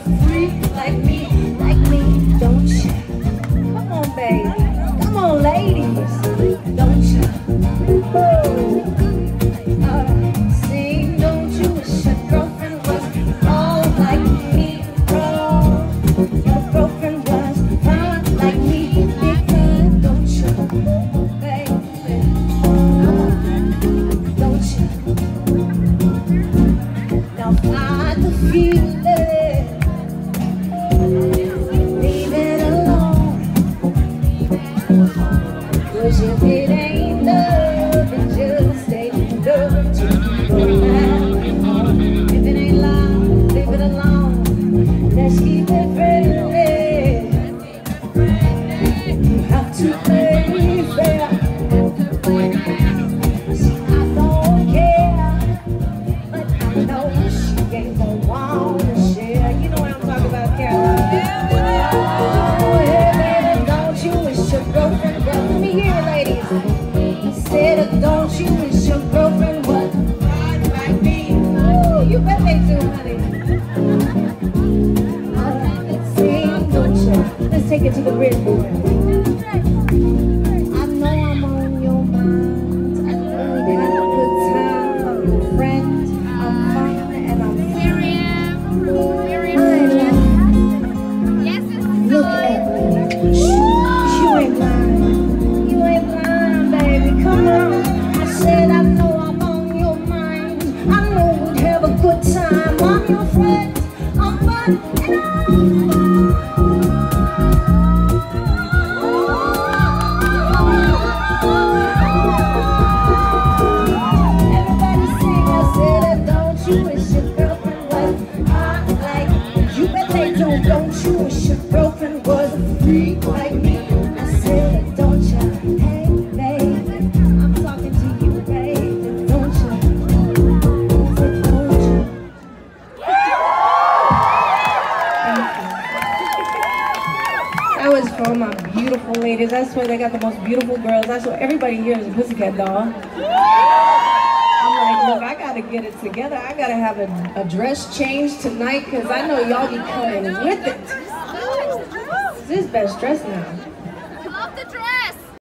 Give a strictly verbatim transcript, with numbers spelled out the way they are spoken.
freak like me, like me, don't you? Come on, baby. Come on, ladies. Don't you? Woo. Uh, sing, don't you wish your girlfriend was all like me? Oh, your girlfriend was fine like me. Because, don't you, baby? Uh, don't you? Now find the feeling. Leave it alone. Cause if it ain't love, then just stay loving to go back home. If it ain't love, leave it alone. Let's keep it friendly. You have to play fair. See, I don't care, but I know she ain't gonna wanna share. You know what I'm talking about, Caroline? Oh, hey, baby, don't you wish your girlfriend was? Let me hear it, ladies. I said, don't you wish your girlfriend was fine like me? Oh, you bet they do, honey. Let's sing, don't you? Let's take it to the bridge, boy. I know I'm on your mind. I know you had a good time. I'm your friend. I'm fine and I'm Miriam. Miriam. Yes, Look at me. Shh, you ain't lying. You ain't lying, baby. Come on. I said I know I'm on your mind. I know we'd have a good time. I'm your friend. I'm fun and I'm everybody sing. I said, don't you wish your girlfriend was hot like you? Bet they don't. Don't you wish your girlfriend was a freak like me? I said, don't you? Hey, baby, I'm talking to you, baby. Don't you? I said, don't you? Thank you. That was for my beautiful ladies. I swear they got the most beautiful girls. I swear everybody here is a Pussycat doll. I'm like, look, I gotta get it together. I gotta have a, a dress change tonight because I know y'all be coming with it. This is best dress now.